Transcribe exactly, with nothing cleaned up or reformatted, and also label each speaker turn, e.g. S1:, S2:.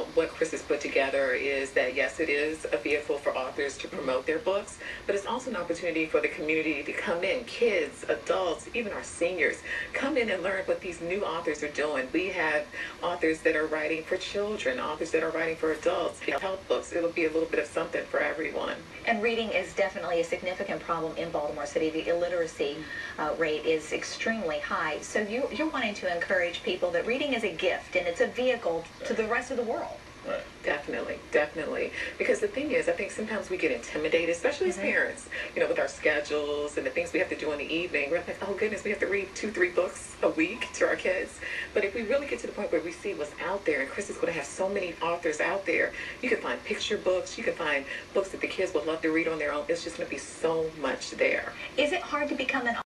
S1: about what Chris has put together is that, yes, it is a vehicle for authors to promote their books, but it's also an opportunity for the community to come in, kids, adults, even our seniors, come in and learn what these new authors are doing. We have authors that are writing for children, authors that are writing for adults, health books. It'll be a little bit of something for everyone.
S2: And reading is definitely a significant problem in Baltimore City. The illiteracy uh, rate is extremely high. So you, you're wanting to encourage people that reading is a gift and it's a vehicle to the rest of the world.
S1: Right. Definitely, definitely. Because the thing is, I think sometimes we get intimidated, especially as
S2: Mm-hmm.
S1: parents, you know, with our schedules and the things we have to do in the evening. We're like, oh goodness, we have to read two, three books a week to our kids. But if we really get to the point where we see what's out there, and Chris is going to have so many authors out there, you can find picture books, you can find books that the kids would love to read on their own. It's just going to be so much there.
S2: Is it hard to become an